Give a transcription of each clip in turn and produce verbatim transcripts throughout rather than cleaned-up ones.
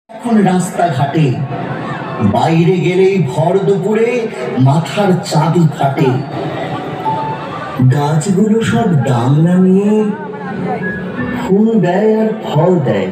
এখন রাস্তাঘাটে বাইরে গেলেই ভর দুপুরে মাথার চাঁদি ফাটে। গাছগুলো সব ডাংলা নিয়ে ফুল দেয় আর ফল দেয়।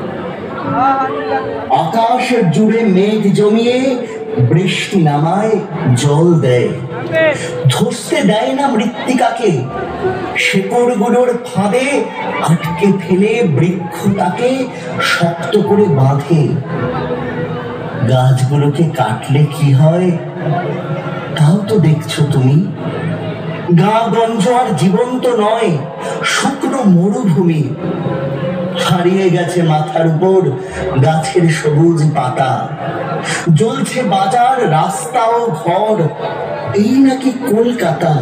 আকাশ জুড়ে মেঘ জমিয়ে বৃষ্টি নামায় জল দেয়। ধসতে দেয় না মৃত্তিকাকে, শেকড়গুলোর ফাঁদে আটকে ফেলে বৃক্ষ তাকে শক্ত করে বাঁধে। গাছগুলোকে কাটলে কি হয় তাও তো দেখছো তুমি। গাঁ-গঞ্জ আর জীবন্ত নয়, শুকনো মরুভূমি। হারিয়ে গেছে মাথার উপর গাছের সবুজ পাতা। জ্বলছে বাজার, রাস্তা ও ঘর, এই নাকি কলকাতা।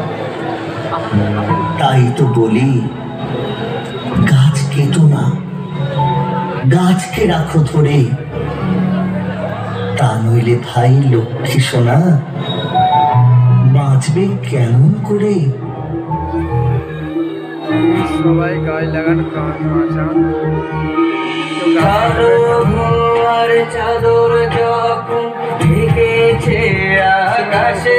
তাই তো বলি গাছ কেটো না, গাছকে রাখো ধরে। তা নইলে ভাই লক্ষ্মী সোনা বাঁচবে কেমন করে। সবাই গাছ লাগান, প্রাণ বাঁচান। কালো ভোয়ার চাদর যখন ঢেকেছে আকাশে,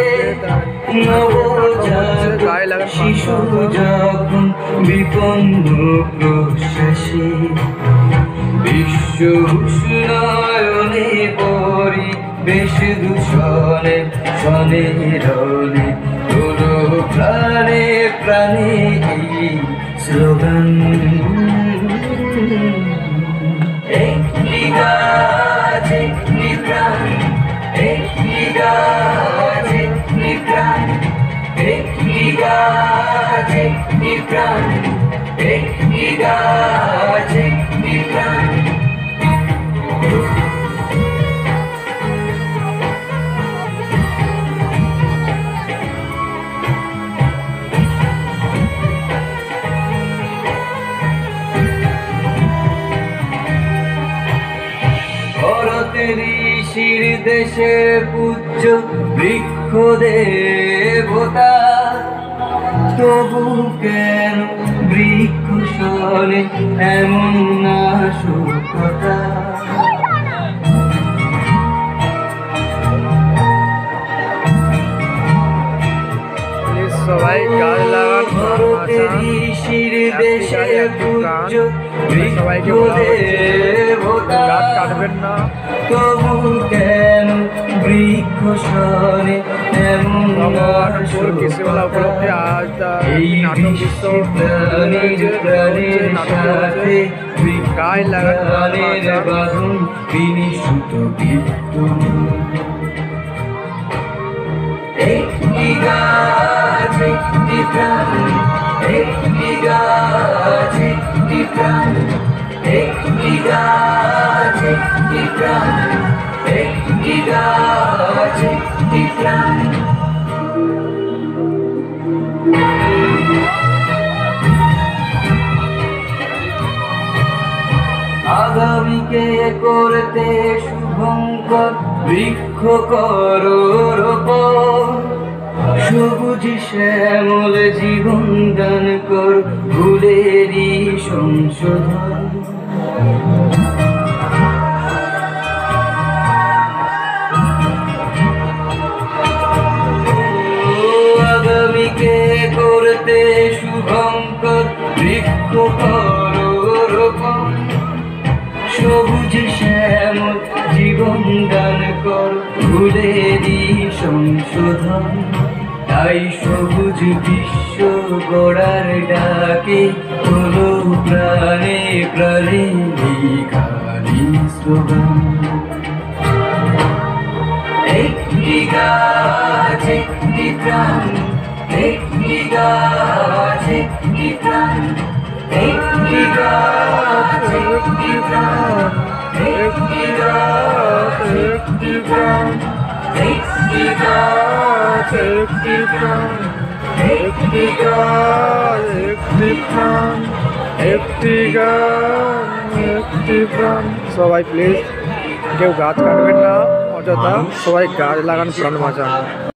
নবজাত শিশু যখন বিপন্ন প্রশ্বাসে, বিশ্ব উষ্ণায়নে পরিবেশ দূষণে শনে রনে তোলো প্রাণে প্রাণে এই স্লোগান। একটি গাছ একটি প্রাণ, একটি গাছ একটি প্রাণ, একটি গাছ একটি প্রাণ, একটি গাছ একটি প্রাণ। ঋষির দেশে পূজ্য বৃক্ষ দেবতা, তবু কেন বৃক্ষ শোনে এমন নাশকতা। সবাই গাছ লাগান, ঋষির দেশে পূজ্য বৃক্ষ দেবতা, গাছ কাটবেন না। তবু কেন বৃক্ষ শোনে এমন কৃষিমেলা উপলক্ষে আজ এই নাটক প্রাণীর প্রাণীর সাথে গাছ লাগান বাঁধন তিনি সুত বিদ্যু। একটি গাছ একটি প্রাণ, একটি গাছ একটি প্রাণ, একটি গাছ একটি প্রাণ, একটি গাছ একটি প্রাণ। আগামীকে করতে শুভঙ্কর বৃক্ষ করো রোপণ, সবুজ শ্যামল জীবন দান কর ভুলেরই সংশোধন। আগামীকে করতে শুভঙ্কর বৃক্ষ করো রোপণ, সবুজ শ্যামল জীবন দান কর ভুলেরই সংশোধন। তাই সবুজ বিশ্ব গড়ার ডাকে হলো প্রাণে প্রাণে খালি স্লোগান। একটি গাছ একটি প্রাণ, একটি গাছ একটি প্রাণ, একটি গাছ একটি প্রাণ, একটি গাছ একটি প্রাণ, একটি গাছ একটি প্রাণ, একটি গাছ একটি প্রাণ, একটি গাছ একটি প্রাণ। সবাই প্লিজ কেউ গাছ কাটবেন না অযথা, সবাই গাছ লাগান, প্রাণ বাঁচান।